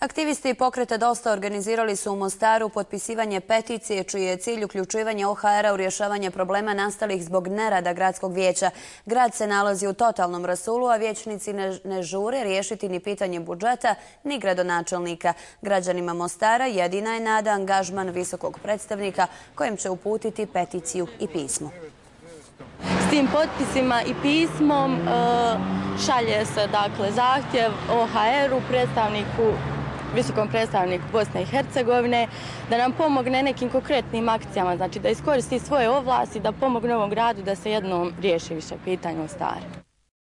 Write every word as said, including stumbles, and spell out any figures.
Aktivisti pokreta Dosta organizirali su u Mostaru potpisivanje peticije čiji je cilj uključivanje O H R-a u rješavanje problema nastalih zbog nerada gradskog vijeća. Grad se nalazi u totalnom rasulu, a vijećnici ne, ne žure riješiti ni pitanje budžeta, ni gradonačelnika. Građanima Mostara jedina je nada angažman visokog predstavnika kojem će uputiti peticiju i pismo. S tim potpisima i pismom šalje se dakle zahtjev O H R-u, predstavniku, visokom predstavniku Bosne i Hercegovine, da nam pomogne nekim konkretnim akcijama, znači da iskoristi svoje ovlasti, da pomogne ovom gradu da se jednom riješi više pitanja u Mostaru.